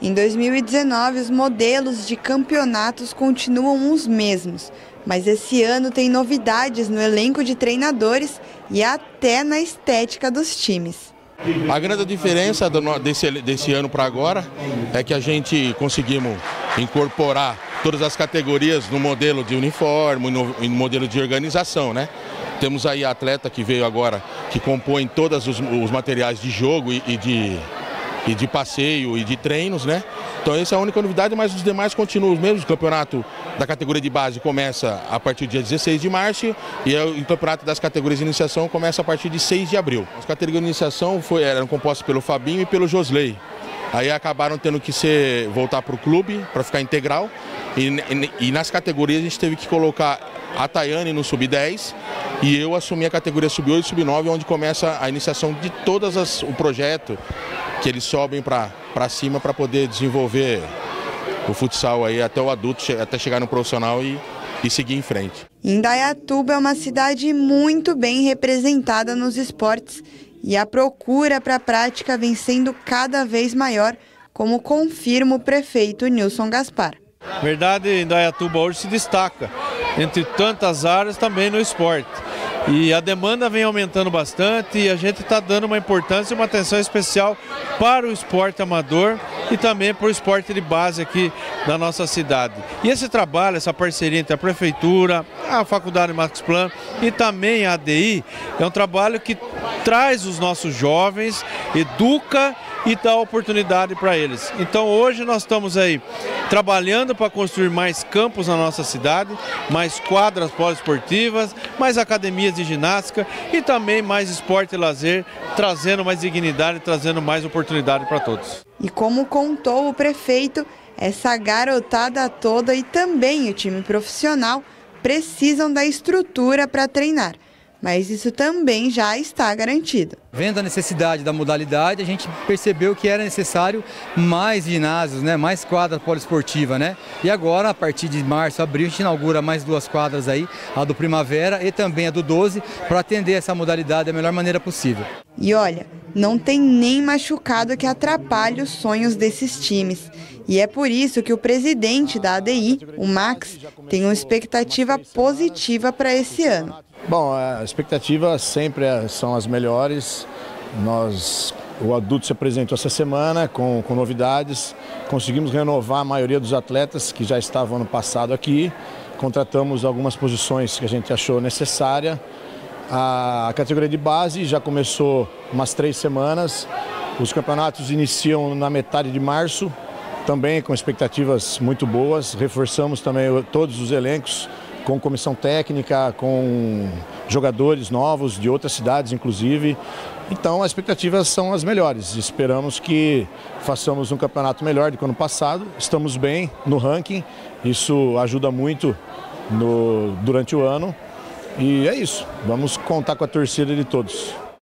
Em 2019, os modelos de campeonatos continuam os mesmos, mas esse ano tem novidades no elenco de treinadores e até na estética dos times. A grande diferença desse ano para agora é que a gente conseguimos incorporar todas as categorias no modelo de uniforme, no modelo de organização, né? Temos aí a atleta que veio agora, que compõe todos os materiais de jogo e de passeio e de treinos, né? Então essa é a única novidade, mas os demais continuam os mesmos. O campeonato da categoria de base começa a partir do dia 16 de março e o campeonato das categorias de iniciação começa a partir de 6 de abril. As categorias de iniciação eram compostas pelo Fabinho e pelo Josley. Aí acabaram tendo que voltar para o clube para ficar integral e nas categorias a gente teve que colocar a Tayane no sub-10 e eu assumi a categoria sub-8 e sub-9, onde começa a iniciação de o projeto que eles sobem para cima para poder desenvolver o futsal aí até o adulto, até chegar no profissional e seguir em frente. Indaiatuba é uma cidade muito bem representada nos esportes e a procura para a prática vem sendo cada vez maior, como confirma o prefeito Nilson Gaspar. Na verdade, Indaiatuba hoje se destaca entre tantas áreas também no esporte. E a demanda vem aumentando bastante e a gente está dando uma importância e uma atenção especial para o esporte amador e também para o esporte de base aqui da nossa cidade. E esse trabalho, essa parceria entre a Prefeitura, a Faculdade Max Planck e também a ADI, é um trabalho que traz os nossos jovens, educa e dá oportunidade para eles. Então hoje nós estamos aí trabalhando para construir mais campos na nossa cidade, mais quadras poliesportivas, mais academias de ginástica e também mais esporte e lazer, trazendo mais dignidade, trazendo mais oportunidade para todos. E como contou o prefeito, essa garotada toda e também o time profissional precisam da estrutura para treinar. Mas isso também já está garantido. Vendo a necessidade da modalidade, a gente percebeu que era necessário mais ginásios, né? Mais quadra poliesportiva, né? E agora, a partir de março, abril, a gente inaugura mais 2 quadras aí, a do Primavera e também a do 12, para atender essa modalidade da melhor maneira possível. E olha, não tem nem machucado que atrapalhe os sonhos desses times. E é por isso que o presidente da ADI, o Max, tem uma expectativa positiva para esse ano. Bom, as expectativas sempre são as melhores. O adulto se apresentou essa semana com novidades. Conseguimos renovar a maioria dos atletas que já estavam ano passado aqui. Contratamos algumas posições que a gente achou necessária. A categoria de base já começou umas 3 semanas. Os campeonatos iniciam na metade de março, também com expectativas muito boas. Reforçamos também todos os elencos, com comissão técnica, com jogadores novos de outras cidades, inclusive. Então, as expectativas são as melhores. Esperamos que façamos um campeonato melhor do que o ano passado. Estamos bem no ranking, isso ajuda muito durante o ano. E é isso, vamos contar com a torcida de todos.